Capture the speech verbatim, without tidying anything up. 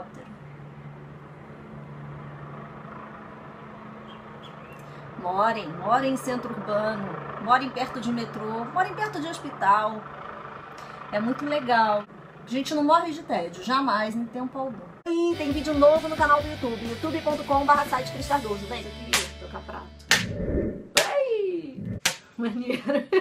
helicóptero. Morem, morem em centro urbano, morem perto de metrô, morem perto de hospital. É muito legal. A gente não morre de tédio, jamais, em tempo algum. E tem vídeo novo no canal do YouTube, youtube ponto com barra site Cris Cardoso. Vem aqui, tocar prato. Ai! Maneiro.